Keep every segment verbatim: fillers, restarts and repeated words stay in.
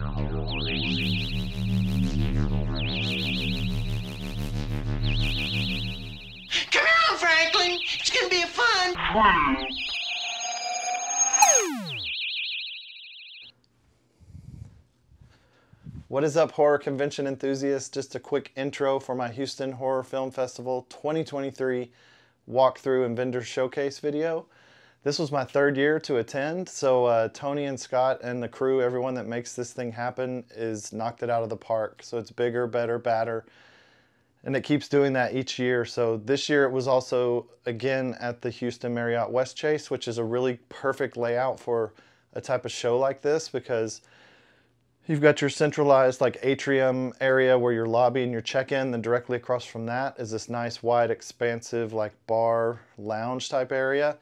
Come on, Franklin. It's gonna be a fun. What is up, horror convention enthusiasts? Just a quick intro for my Houston Horror Film Festival twenty twenty-three walkthrough and vendor showcase video. This was my third year to attend, so uh, Tony and Scott and the crew, everyone that makes this thing happen, is knocked it out of the park. So it's bigger, better, badder, and it keeps doing that each year. So this year it was also, again, at the Houston Marriot Westchase, which is a really perfect layout for a type of show like this, because you've got your centralized like atrium area where your lobby and your check-in, then directly across from that is this nice wide expansive like bar lounge type area.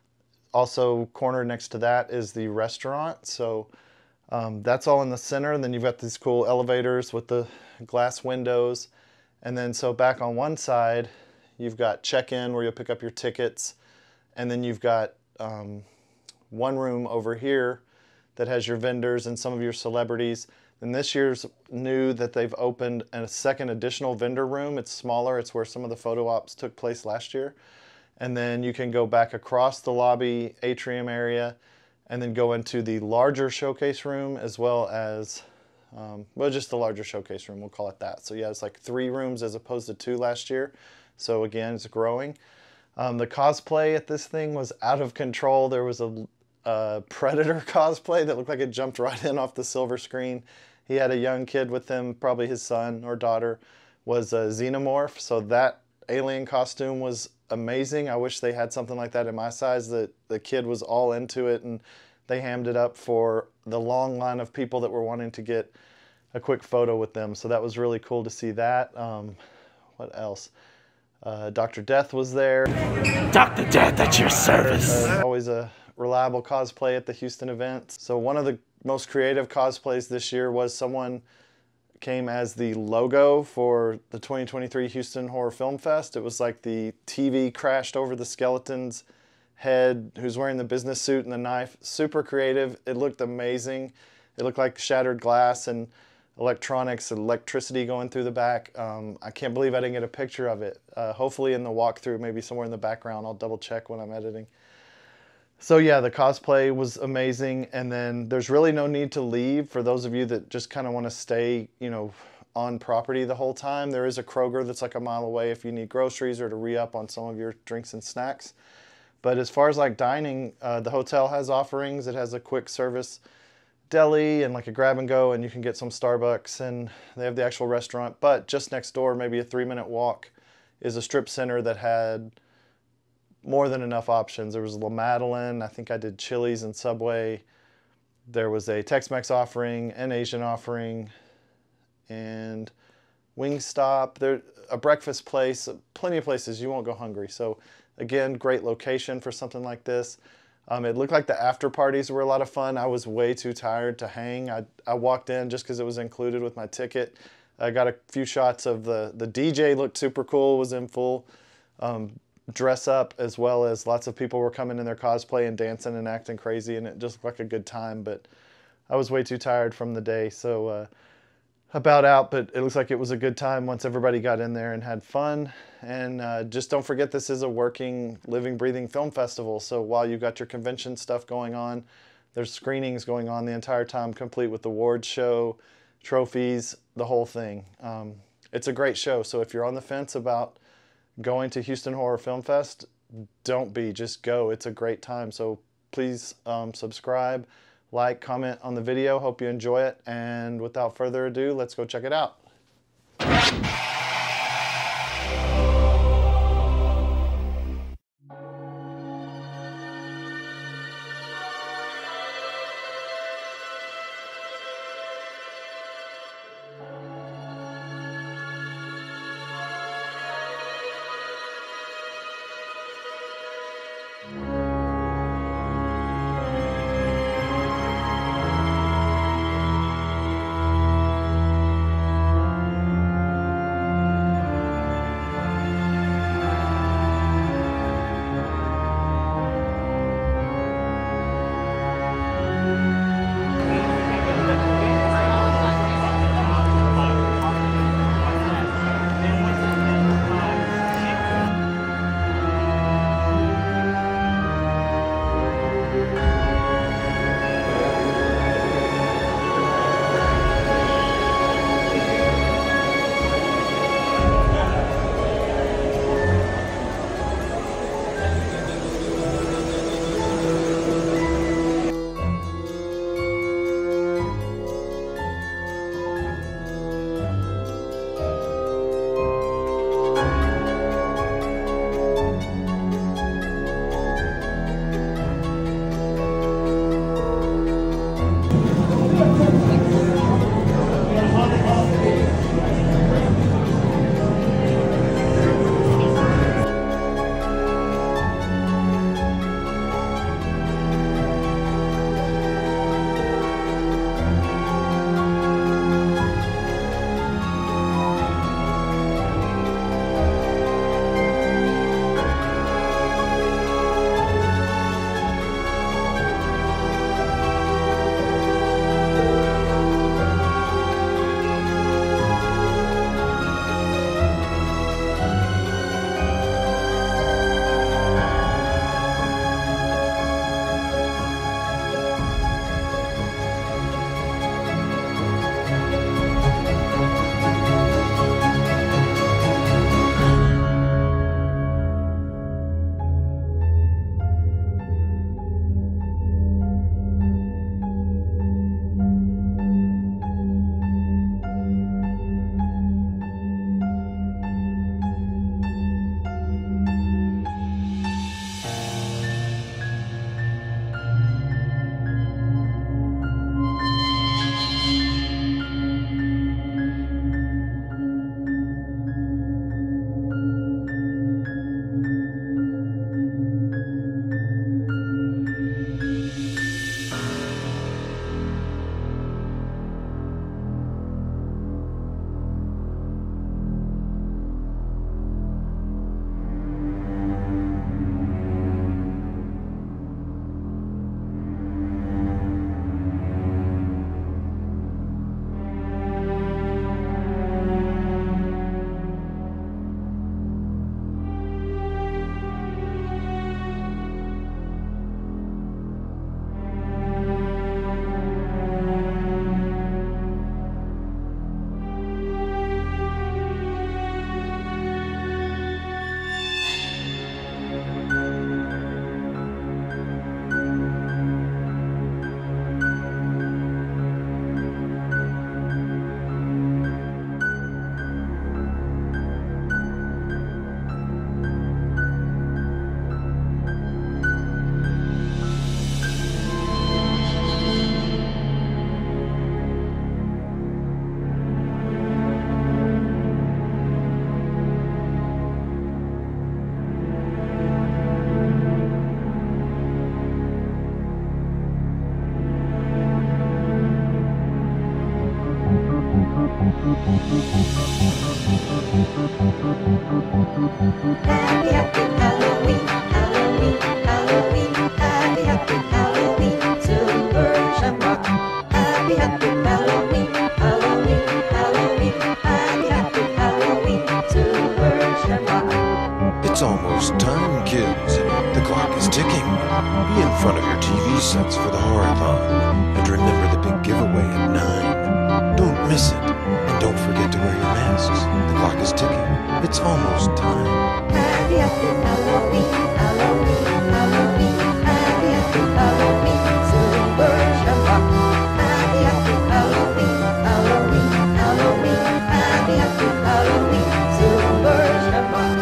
Also cornered next to that is the restaurant. So um, that's all in the center. And then you've got these cool elevators with the glass windows. And then so back on one side, you've got check-in where you'll pick up your tickets. And then you've got um, one room over here that has your vendors and some of your celebrities. And this year's new that they've opened a second additional vendor room. It's smaller. It's where some of the photo ops took place last year. And then you can go back across the lobby atrium area and then go into the larger showcase room, as well as, um, well, just the larger showcase room, we'll call it that. So yeah, it's like three rooms as opposed to two last year. So again, it's growing. Um, the cosplay at this thing was out of control. There was a uh, Predator cosplay that looked like it jumped right in off the silver screen. He had a young kid with him, probably his son or daughter, was a xenomorph. So that alien costume was amazing. I wish they had something like that in my size. That the kid was all into it, and they hammed it up for the long line of people that were wanting to get a quick photo with them. So that was really cool to see that. Um, what else? Uh, Doctor Death was there. Doctor Death at your service. Uh, always a reliable cosplay at the Houston event. So one of the most creative cosplays this year was someone came as the logo for the twenty twenty-three Houston Horror Film Fest. It was like the T V crashed over the skeleton's head, who's wearing the business suit and the knife. Super creative. It looked amazing. It looked like shattered glass and electronics and electricity going through the back. Um, I can't believe I didn't get a picture of it. Uh, hopefully in the walkthrough, maybe somewhere in the background. I'll double check when I'm editing. So yeah, the cosplay was amazing, and then there's really no need to leave for those of you that just kind of want to stay, you know, on property the whole time. There is a Kroger that's like a mile away if you need groceries or to re-up on some of your drinks and snacks. But as far as like dining, uh, the hotel has offerings. It has a quick service deli and like a grab and go, and you can get some Starbucks, and they have the actual restaurant. But just next door, maybe a three minute walk, is a strip center that had more than enough options. There was La Madeleine, I think I did Chili's and Subway. There was a Tex-Mex offering, an Asian offering, and Wingstop. There, a breakfast place, plenty of places. You won't go hungry. So again, great location for something like this. Um, it looked like the after parties were a lot of fun. I was way too tired to hang. I, I walked in just because it was included with my ticket. I got a few shots of the, the D J looked super cool, was in full um, dress up, as well as lots of people were coming in their cosplay and dancing and acting crazy, and it just looked like a good time. But I was way too tired from the day, so uh, about out, but it looks like it was a good time once everybody got in there and had fun. And uh, just don't forget, this is a working, living, breathing film festival. So while you've got your convention stuff going on, there's screenings going on the entire time, complete with the awards show, trophies, the whole thing. Um, it's a great show. So if you're on the fence about going to Houston Horror Film Fest, don't be, just go. It's a great time. So please um, subscribe, like, comment on the video. Hope you enjoy it. And without further ado, let's go check it out. Happy, happy Halloween, Halloween, Halloween, happy, happy Halloween, silver shamrock. Happy, happy Halloween, Halloween, Halloween, happy, happy Halloween, silver shamrock. It's almost time, kids. The clock is ticking. Be in front of your T V sets for the horror-thon. And remember the big giveaway at nine. Don't miss it. And don't forget to wear your masks. The clock is ticking. It's almost time. Happy, happy Halloween, Halloween, Halloween, happy, happy Halloween, silver shamrock. Happy, happy Halloween, Halloween, Halloween, happy, happy Halloween, silver shamrock.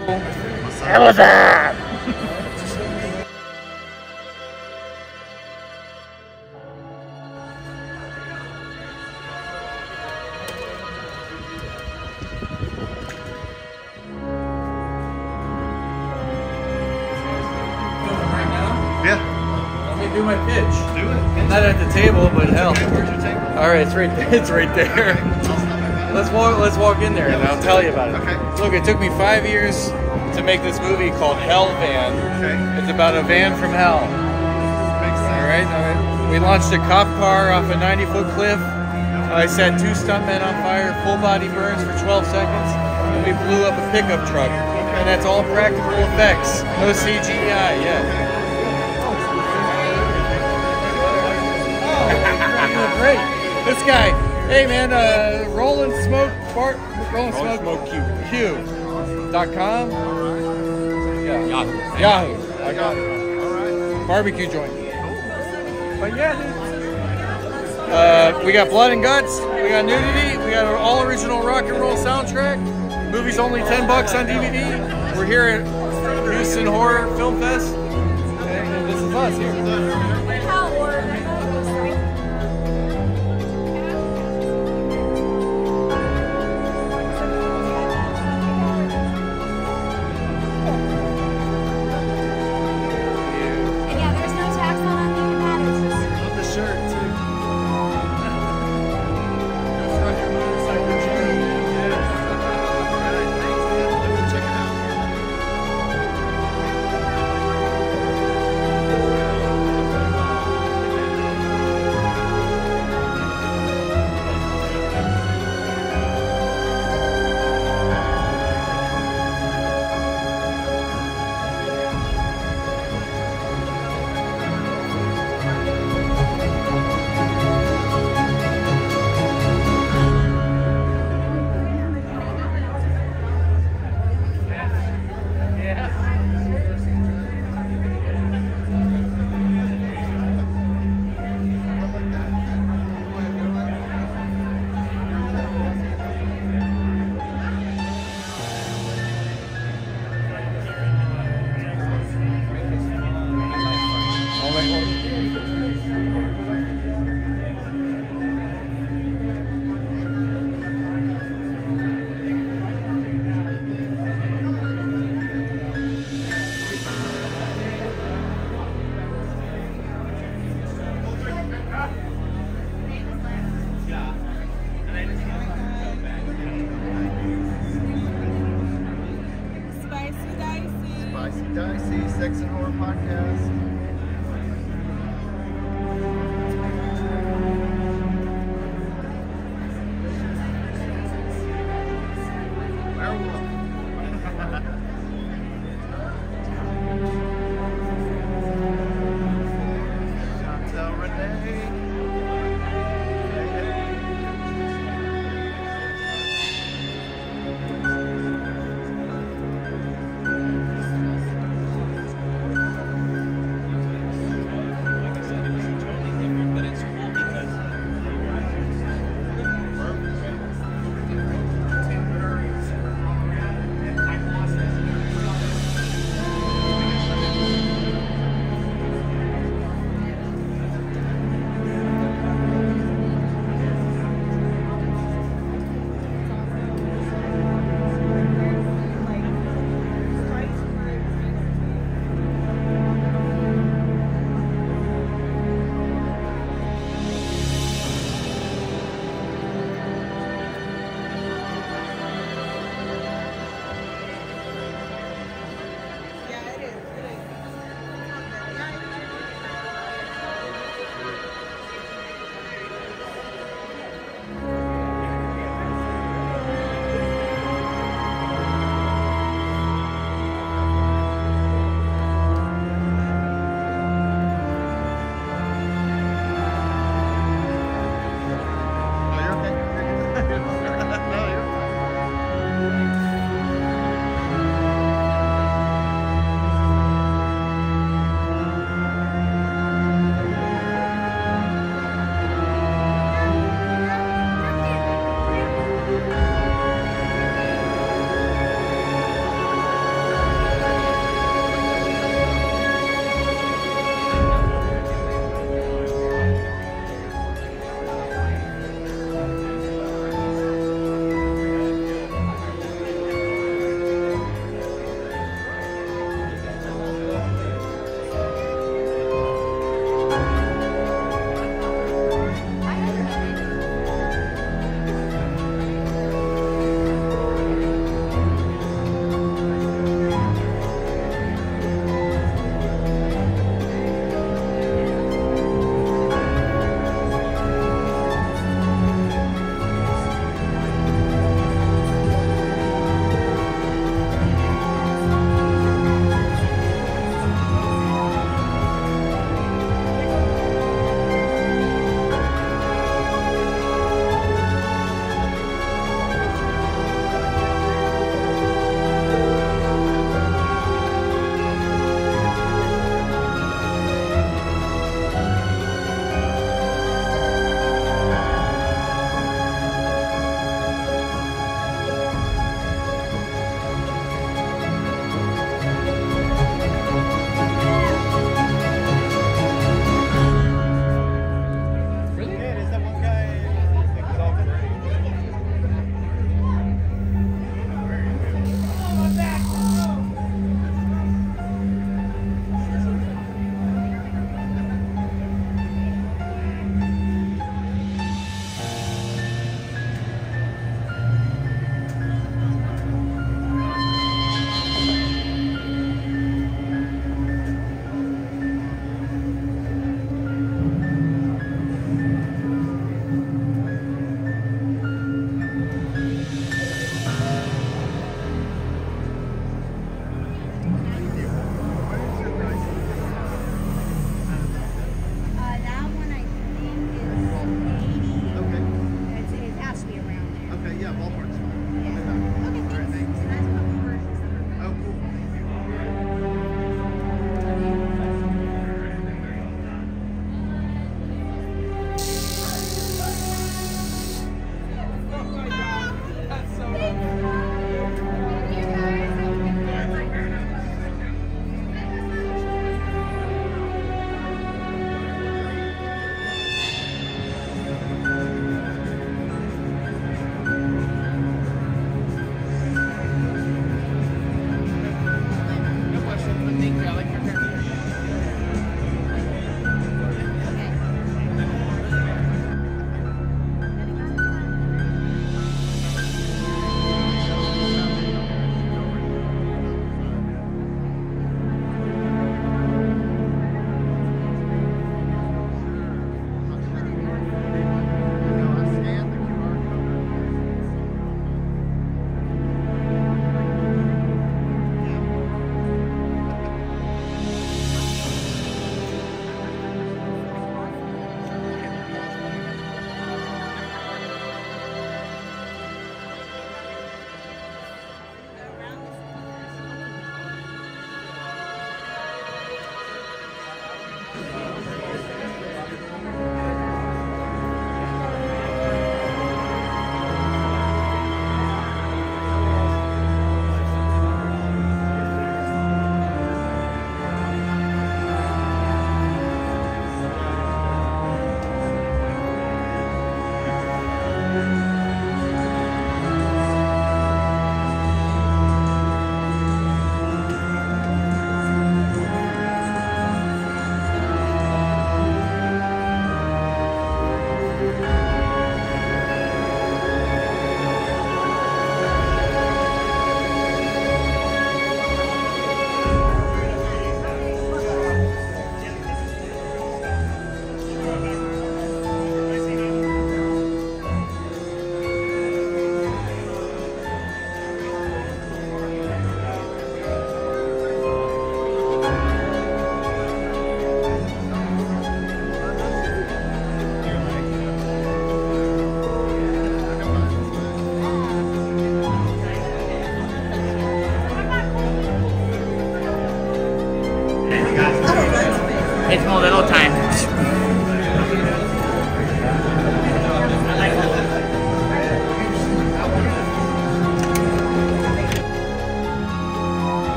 How was that? Yeah. Let me do my pitch. Do it. Not at the table, but hell. All right, it's right there. It's right there. Let's walk. Let's walk in there, and I'll tell you about it. Okay. Look, it took me five years to make this movie called Hell Van. Okay. It's about a van from hell. Makes sense. All right. All right. We launched a cop car off a ninety-foot cliff. I set two stuntmen on fire, full body burns for twelve seconds, and we blew up a pickup truck. And that's all practical effects, no C G I. Yeah. Oh, great. This guy, hey man, uh, Rolling Smoke, Bar, Rolling Smoke, Smoke Q, Q, dot com. Yeah. Yahoo. Yahoo. I got it. All right. Barbecue joint. But yeah, dude. Uh, we got blood and guts. We got nudity. We got an all original rock and roll soundtrack. Movie's only ten bucks on D V D. We're here at Houston Horror Film Fest, and this is us here. Dicey Sex and Horror Podcast.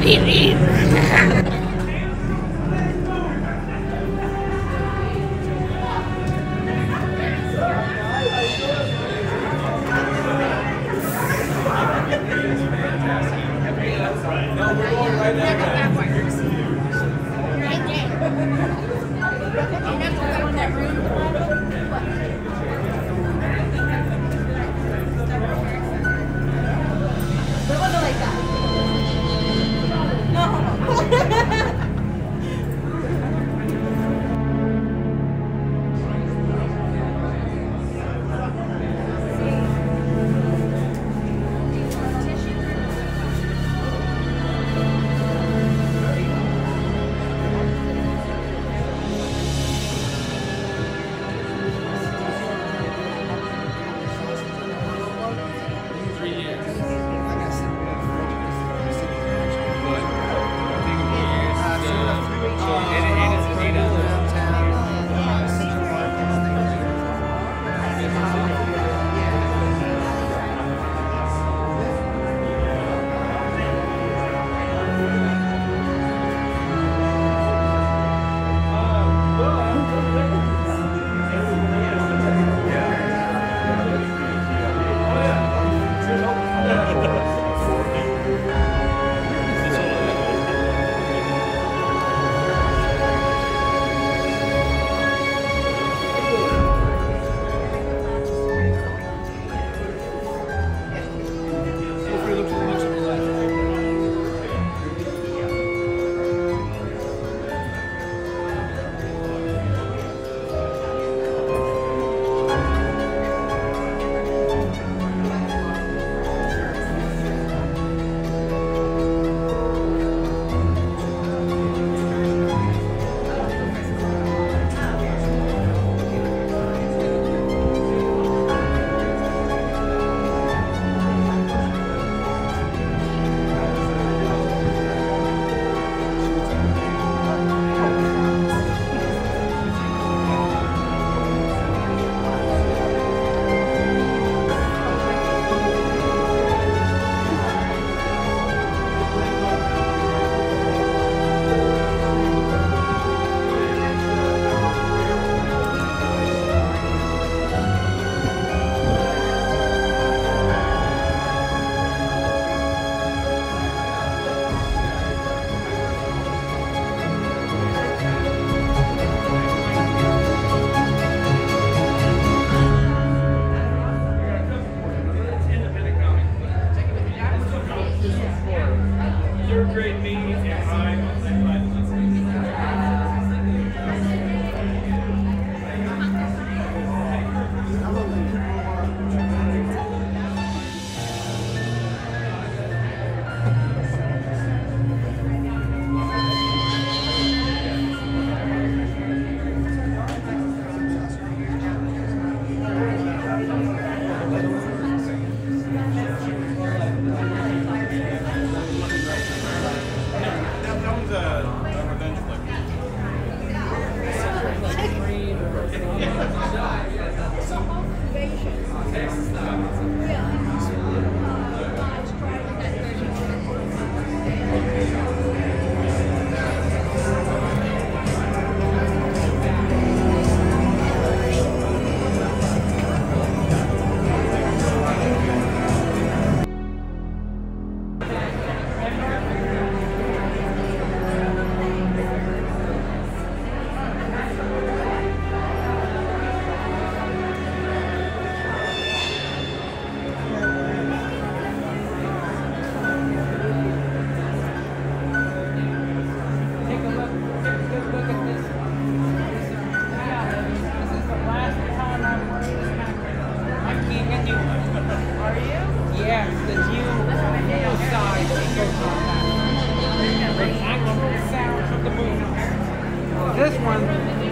This one,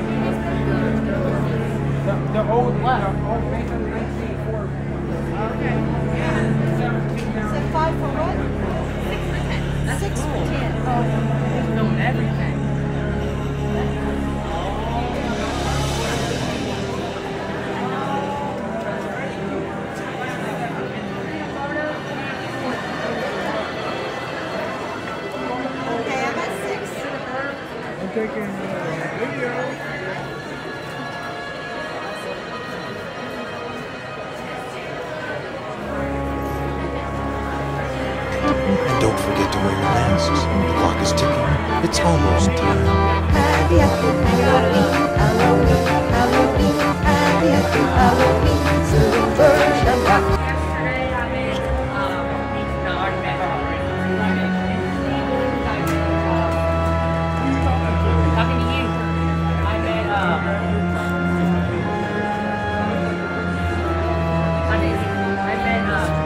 the, the old left, old based on the nineteen eighty-four. Okay. Yeah. Is it five for what? Six for ten. That's Six cool. for ten. Oh, it's filmed everything. taking uh, video. And don't forget to wear your masks. The clock is ticking. It's almost time. Happy, happy Halloween, Halloween, Halloween, happy, happy Halloween, silver shamrock. Yesterday I made, um, no, I already made, talking to you. I made, um, I made, I made, um,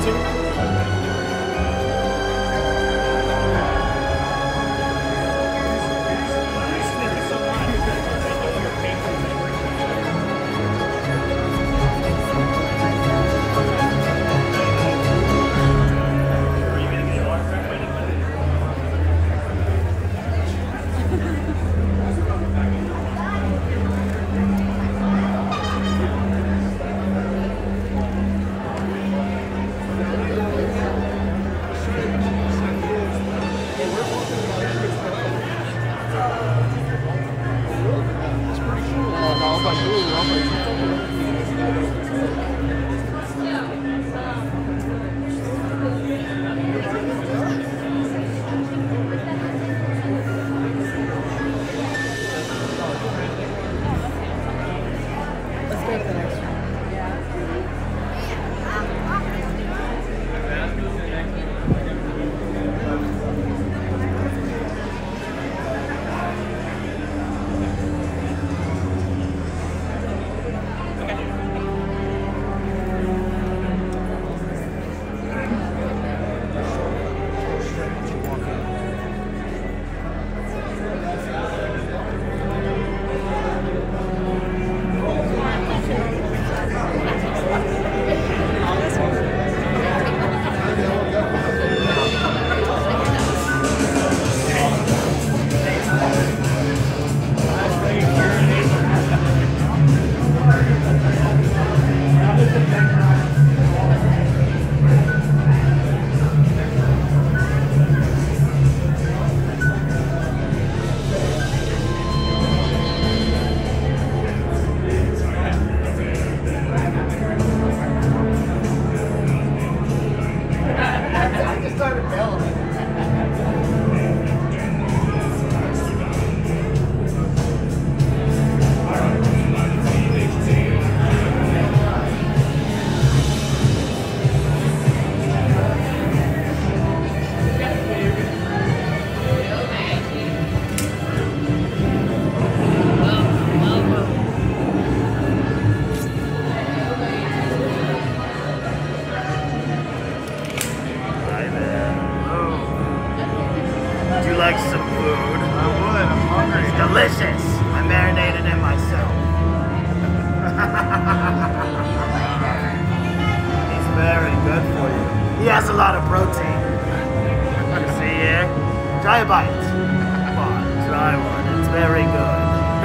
delicious. I marinated it myself. He's very good for you. He has a lot of protein. You see here? Try a bite. Come on, try one. It's very good.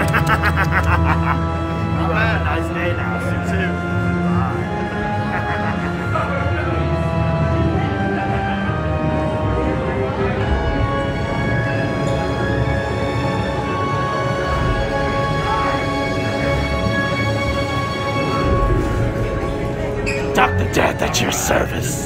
You have a nice day now. You too. Bye. Doctor Death at your service.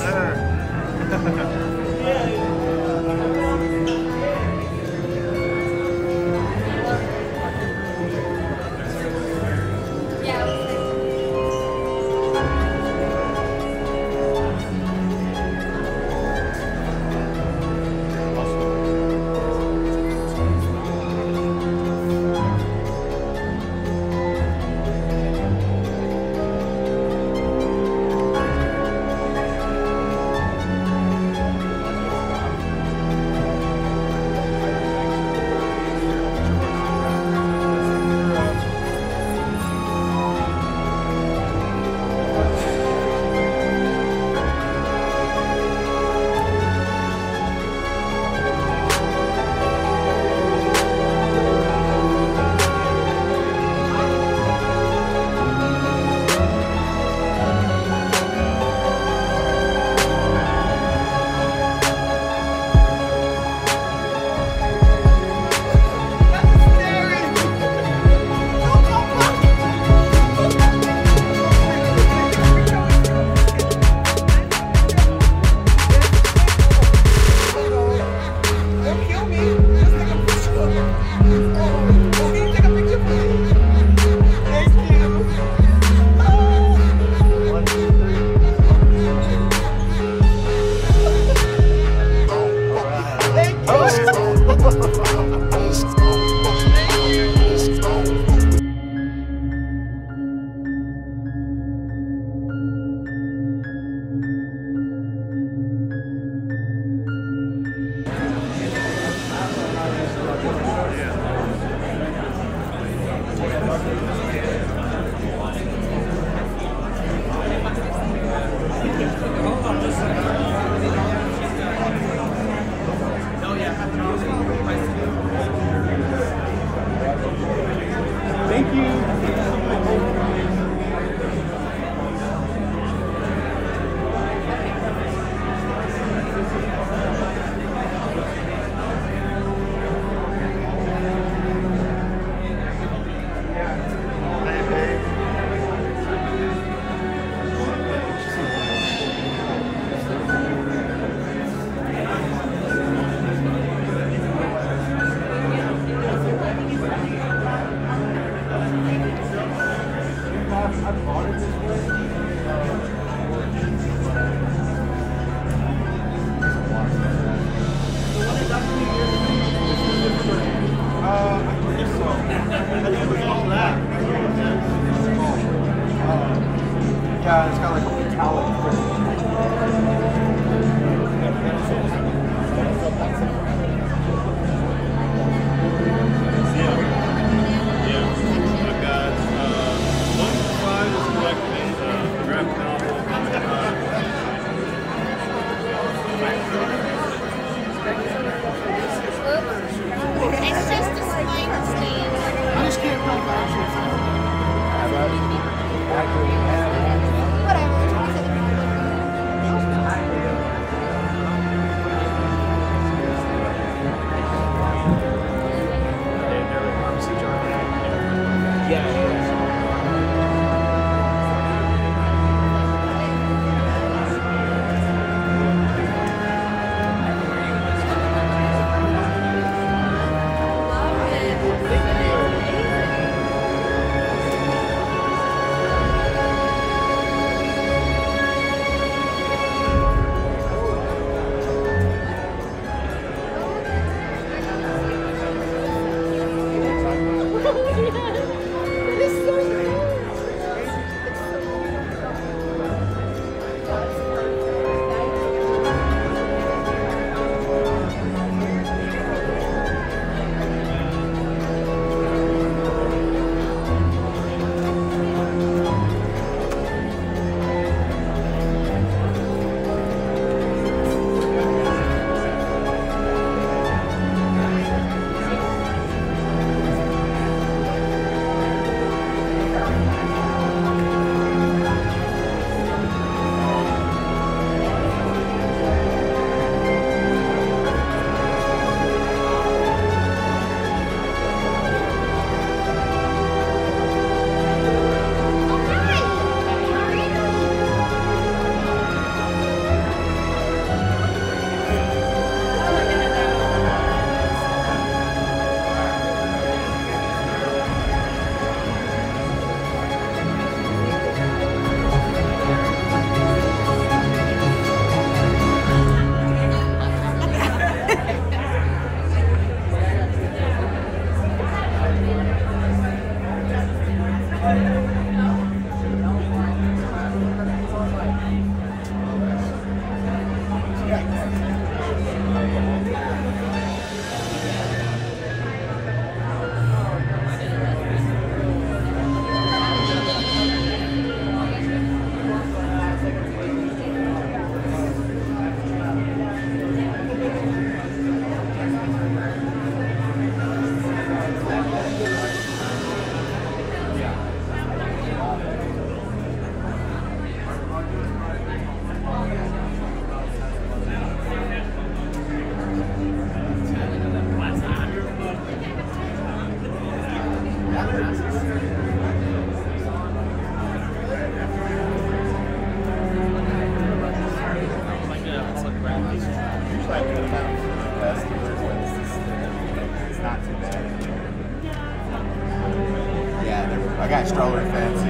I got stroller fancy.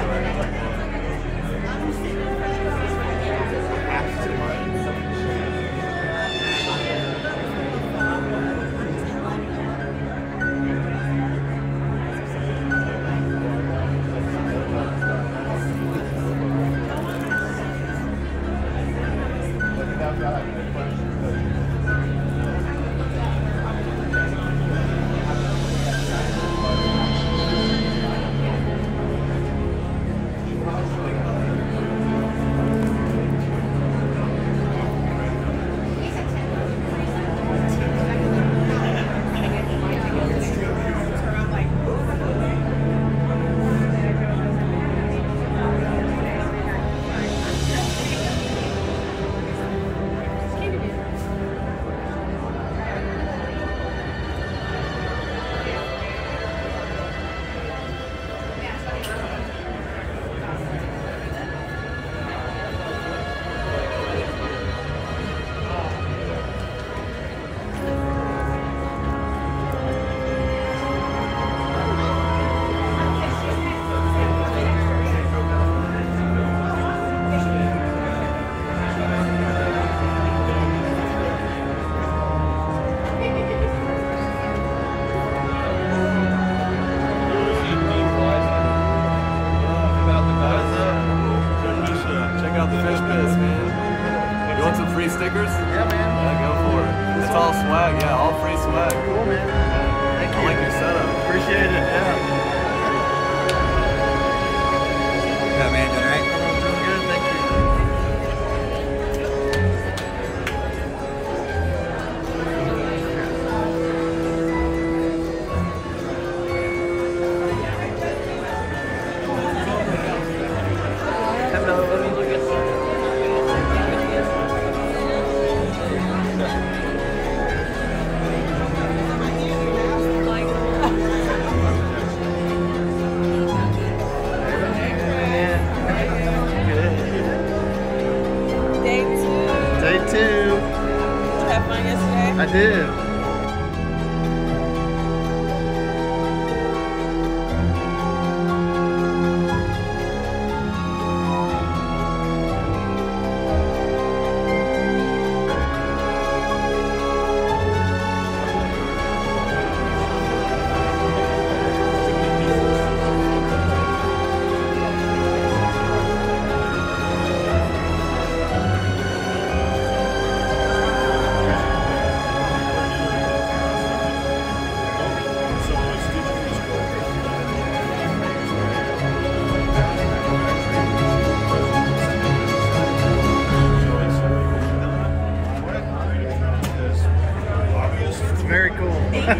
Stickers? Yeah, man. Yeah, go for it. It's all swag. Yeah, all free swag. Cool, man. Thank you. I like your setup. Appreciate it. Yeah. Yeah, man, doing all right? Doing good. Thank you. Hello. Let me look at I did. Very cool.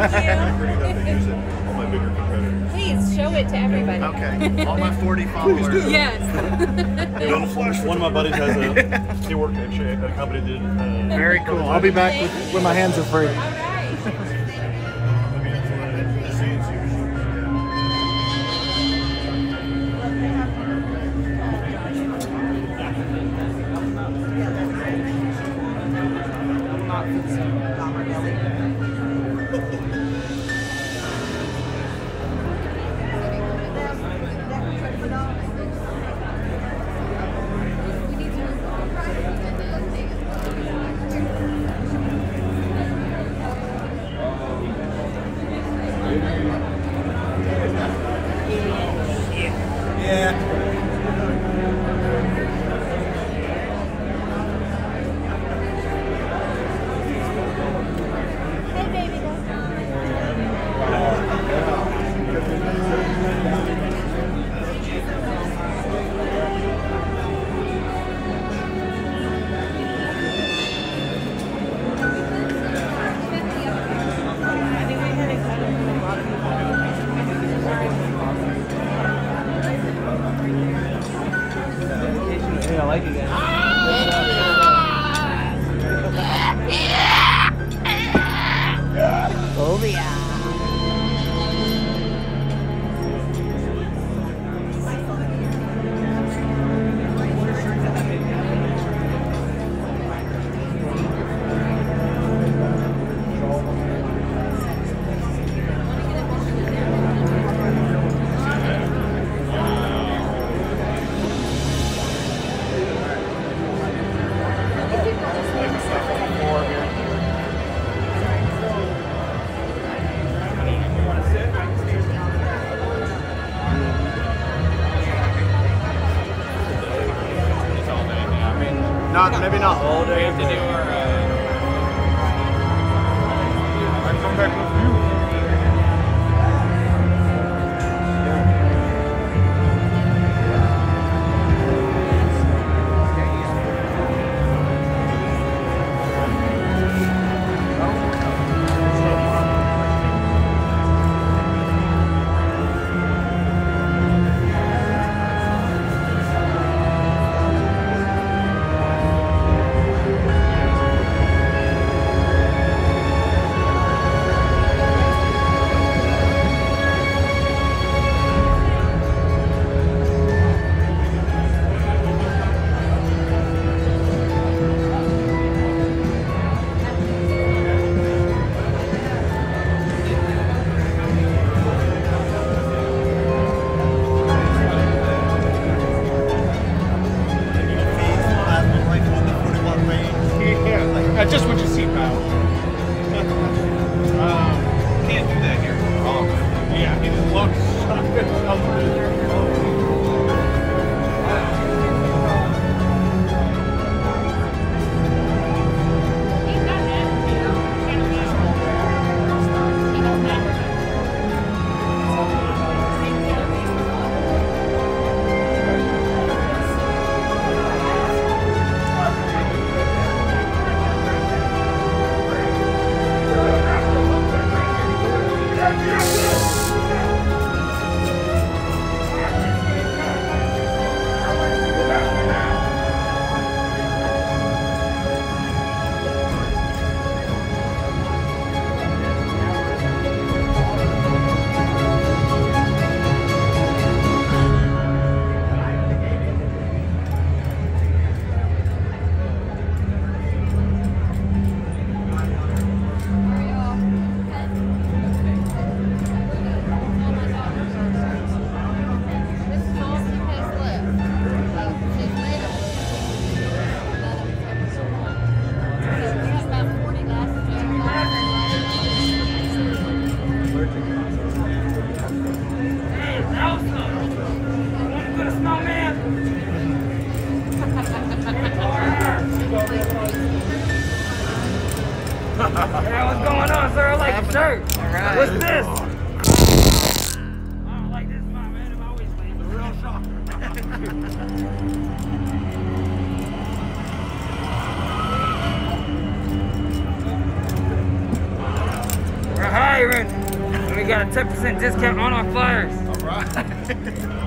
Please show it to everybody. Okay. All my forty followers. Yes. Don't flash. One of my buddies has a, he worked at a company that did. Uh, Very cool. I'll be back with, when my hands are free. All right. Not, maybe not all We day. have to do our. Uh, I come back with you. Yeah, just what you see, pal. um, can't do that here. Oh, yeah, he just looks. Hey, what's going on, sir? I like your shirt. All right. What's this? I don't like this, my man. I'm always late. The real shocker. We're hiring. And we got a ten percent discount on our flyers. All right.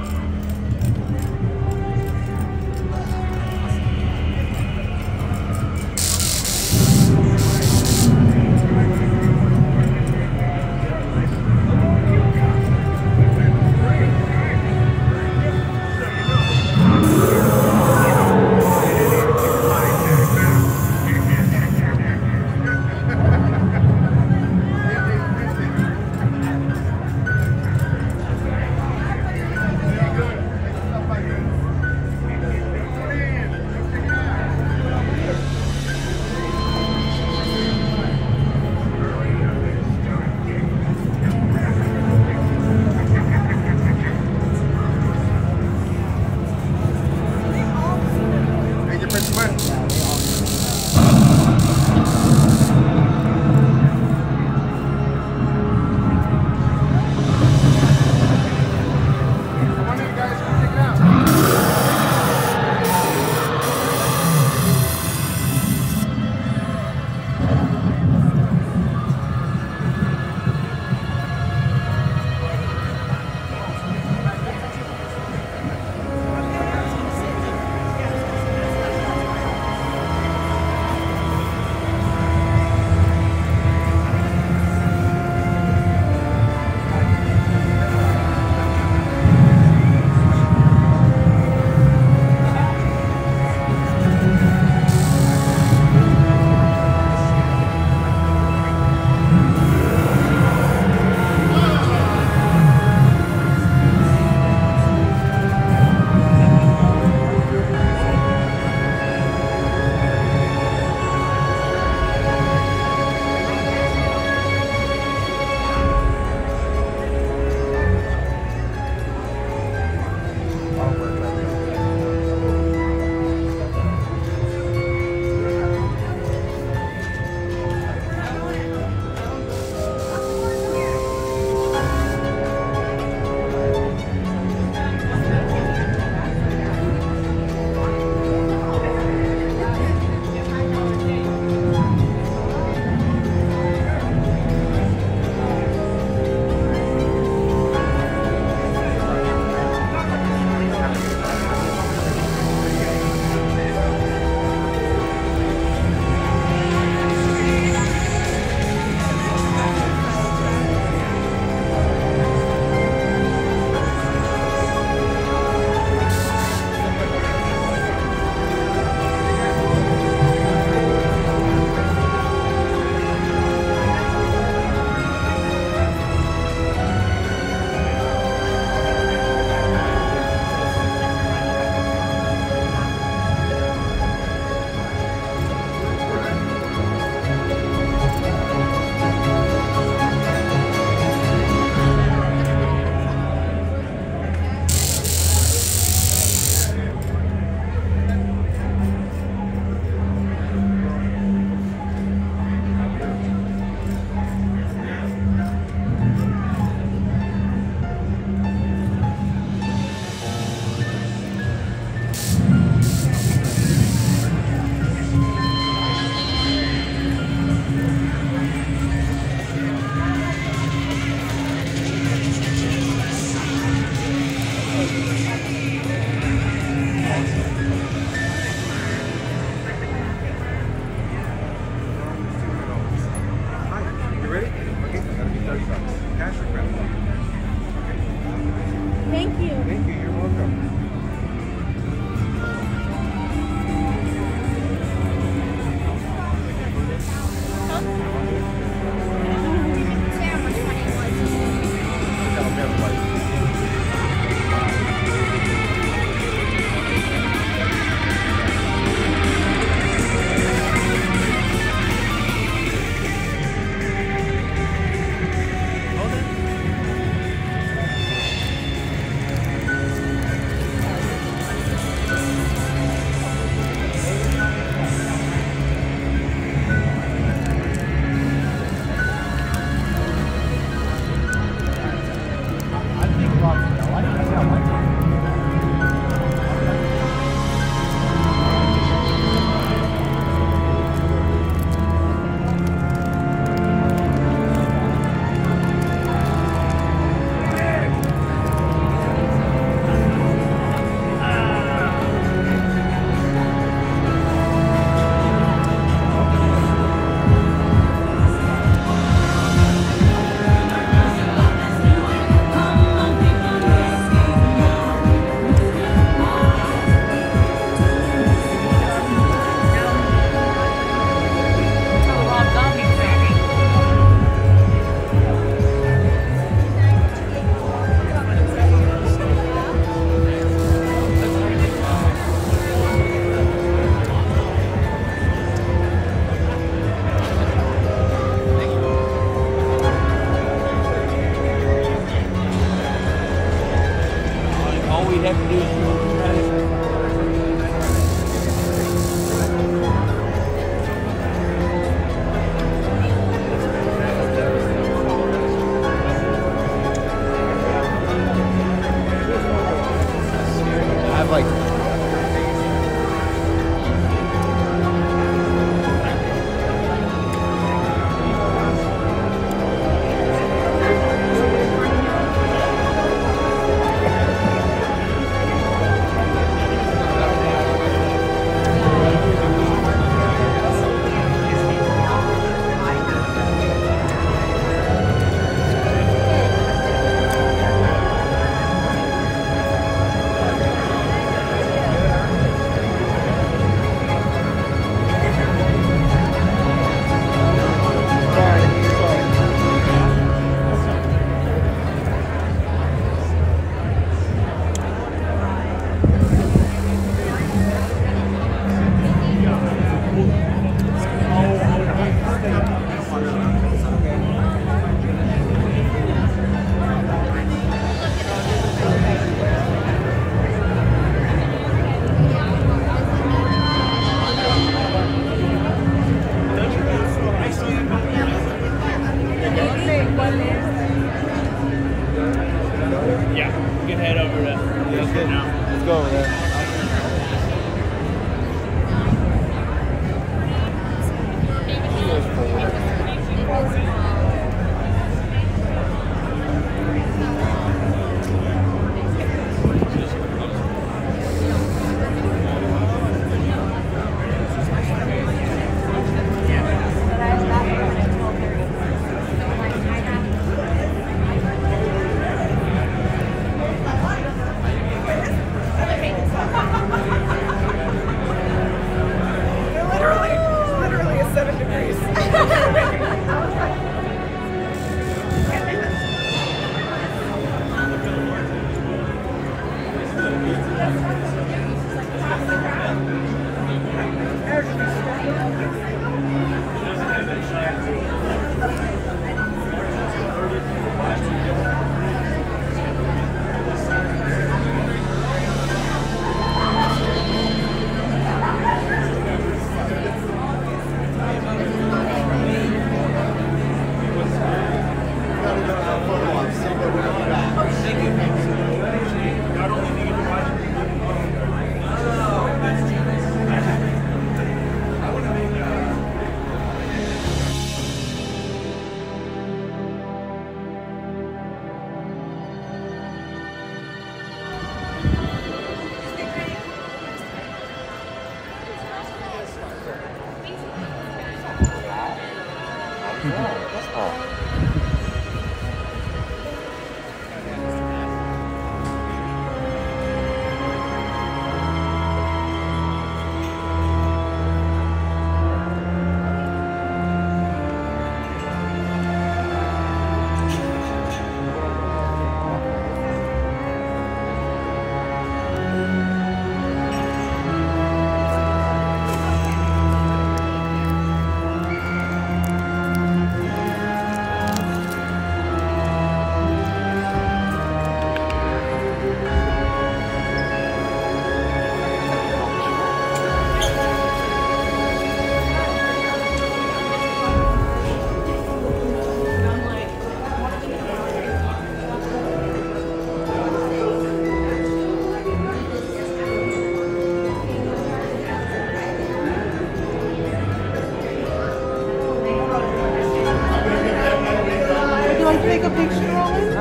Take a picture of it?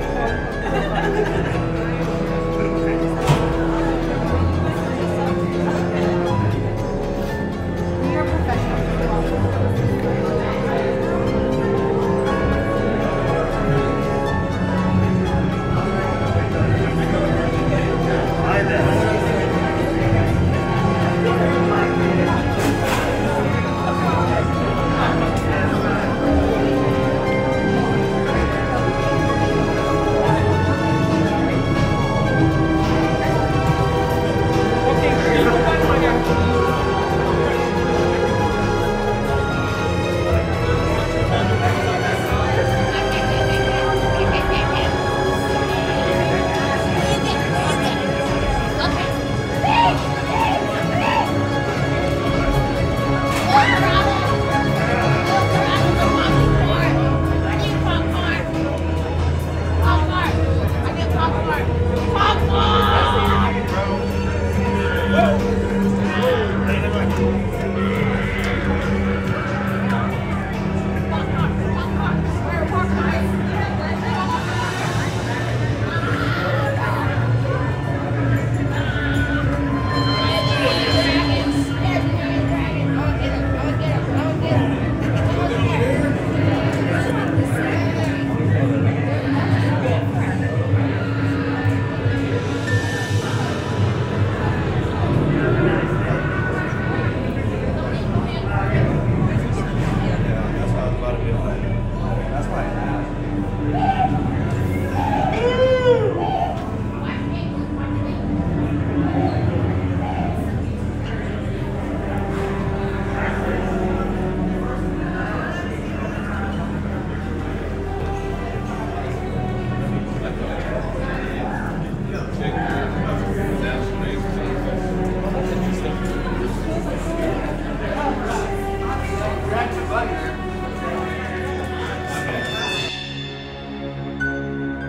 You're Hi there.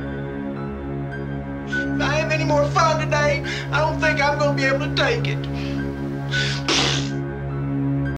If I have any more fun today, I don't think I'm gonna be able to take it.